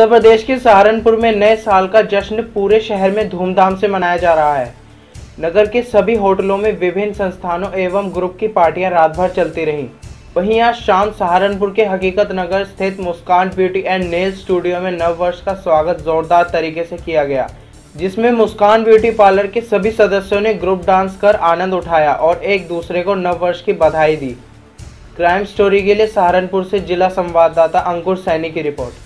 उत्तर प्रदेश के सहारनपुर में नए साल का जश्न पूरे शहर में धूमधाम से मनाया जा रहा है। नगर के सभी होटलों में विभिन्न संस्थानों एवं ग्रुप की पार्टियां रात भर चलती रहीं। वहीं आज शाम सहारनपुर के हकीकत नगर स्थित Muskan beauty and nail studio में नव वर्ष का स्वागत जोरदार तरीके से किया गया, जिसमें मुस्कान ब्यूटी पार्लर के सभी सदस्यों ने ग्रुप डांस कर आनंद उठाया और एक दूसरे को नव वर्ष की बधाई दी। क्राइम स्टोरी के लिए सहारनपुर से जिला संवाददाता अंकुर सैनी की report.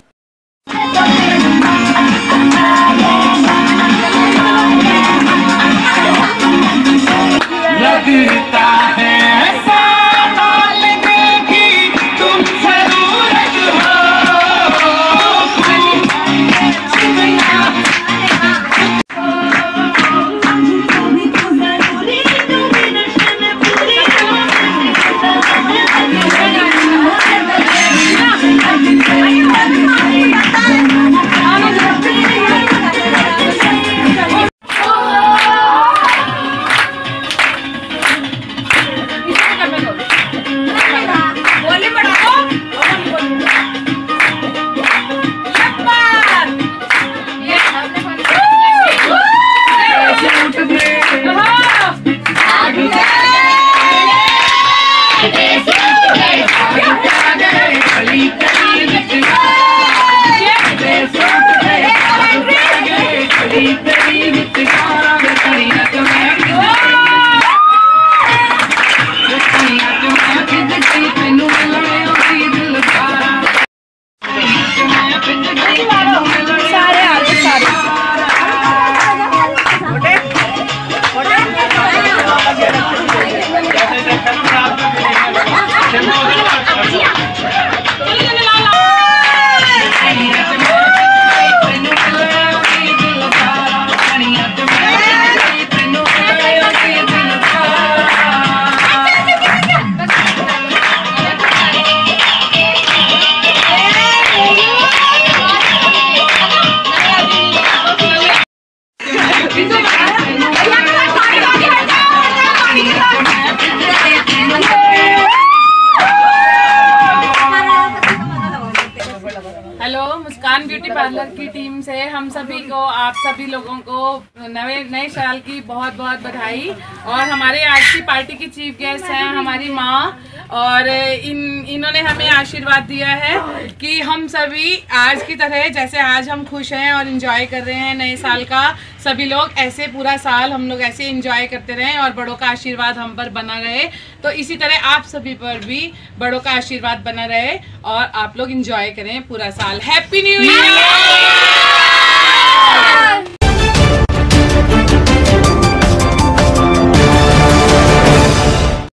Hello, Muskan beauty parlour की टीम से हम सभी को, आप सभी लोगों को नए साल की बहुत बहुत बधाई। और हमारे आज की पार्टी की चीफ गेस्ट हैं हमारी माँ, और इन्होंने हमें आशीर्वाद दिया है कि हम सभी आज की तरह, जैसे आज हम खुश हैं और एंजॉय कर रहे हैं नए साल का, सभी लोग ऐसे पूरा साल हम लोग ऐसे एंजॉय करते रहें और बड़ों का आशीर्वाद हम पर बना रहे। तो इसी तरह आप सभी पर भी बड़ों का आशीर्वाद बना रहे और आप लोग एंजॉय करें पूरा साल। Happy new year.